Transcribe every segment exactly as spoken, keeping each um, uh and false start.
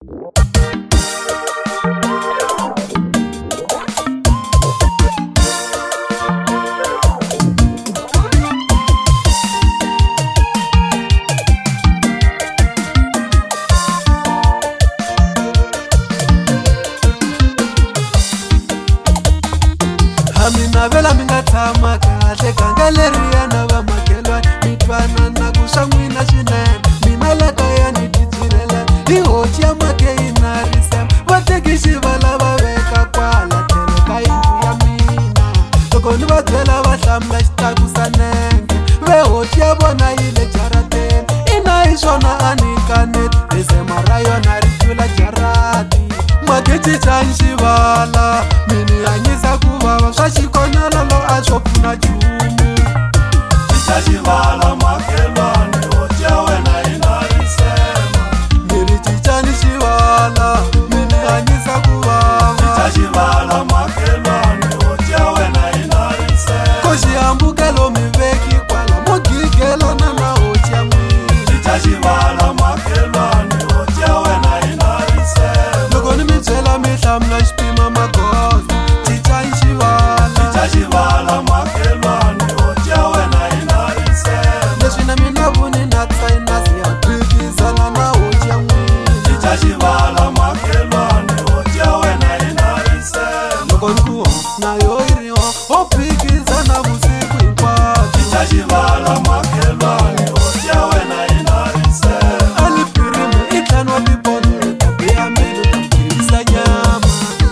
Amina vela minga tama kahle kangaleriya na va makelwani mitwana na kusangwina swinene mina la kaya ni titirela hi hoci ya makeina risema vatekishi va lava veka kwala tlhelo ka yindlu ya mina loko ni va byela va hlamula xitakusa nenge ve hoci ya vona yi le jarateni ina hi swona a ni kaneti risema ra yona ri tlula jarati magecica nxivala mini hanyisa ku vava swa xikonyololo a swo pfuna nchumu cica xivala makelwani hoci ya wena yi nga risema ni ri cica ni xivala mini hanyisa ku vava cica xivala makelwani hoci ya wena yi nga risema ko xihambukelo mi veki kwala mo gigelana na hoci ya n'wina cica xivala makelwani hoci ya wena yi nga risema loko ni mi byela mi hlamula xipima magoza cica nxivala cica xivala makelwani hoci ya wena yi nga risema leswi na mina vuni na tsainasi ya phikizana na hoci ya n'wina cica xivala makelwani hoci ya wena yi nga risema loko ni ku ho na yo yi ri ho ho phikizana vusiku hinkwabyo cica xivala makelwani hoci ya wena yi nga risema alipirimi i ntlhanu wa tipono ta biya mbilu ta phikisa nyama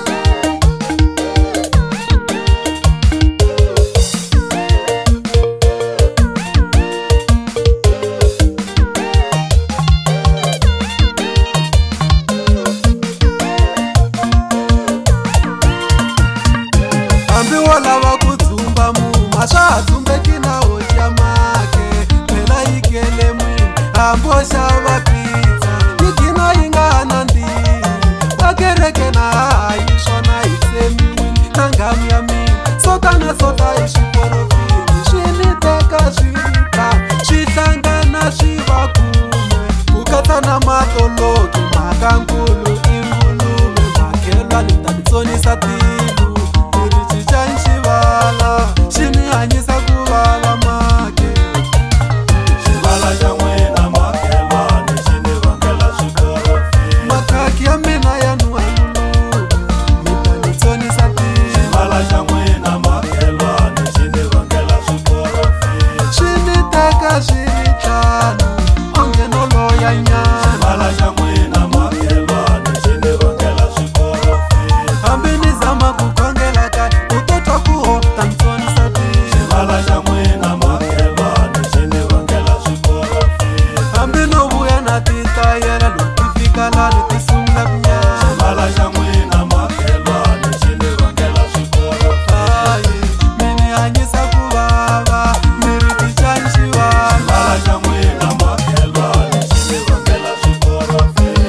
hambi wo lava ku dzumba muma swa ha dzumbeki na hoci ya make phela yi kele mwini hambi wo xava pizza yi gina yi nga ha nandzihi wa kereke na hayi swona hi tsemiwini na nghamu ya mina sota na sota hi xiporofini swi ni teka swi ri tano swi hlangana swi va kume ku katsa na matoloki mhakankulu i nguluve makhelwani ta ni tsonisa tilo ni ri cica nxivala xi ni hanyisa ku vava make xivala xa n'wina makelwani xi ni vangela swikorofini makhaki ya mina ya nuha nguluve mi ta ni tsonisa tilo xivala xa n'wina makelwani xi ni vangela swikorofini swi ni teka swi ri ntlhanu onge no loya nyana xivala xa n'wina makelwani xi ni vangela swikorofini hambi ni zama ku khongela kaya u to twa ku ho ta ni tsonisa tilo xivala xa n'wina makelwani xi ni vangela swikorofini hambi no vuya na titayela loko ti fika lani ti sungula ku nyama xivala xa n'wina makelwani xi ni vangela swikorofini hayi mi ni hanyisa ku vava mi ri cica nxivala xivala xa n'wina makelwani xi ni vangela swikorofini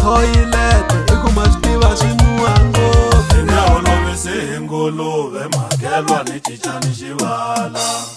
thoyilete i kuma swi tiva swi nuha ngopfu ni nga olovisi hi nguluve makhelwa ni cica ni xivala